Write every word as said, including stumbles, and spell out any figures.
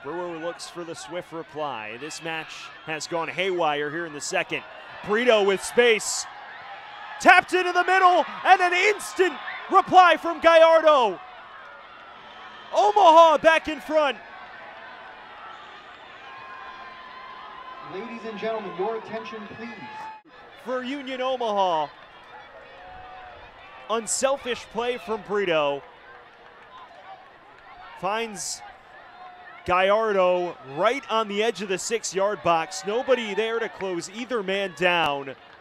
Brewer looks for the swift reply. This match has gone haywire here in the second. Brito with space. Tapped into the middle, and an instant reply from Gallardo. Omaha back in front. Ladies and gentlemen, your attention please. For Union Omaha. Unselfish play from Brito. Finds Gallardo right on the edge of the six-yard box. Nobody there to close either man down.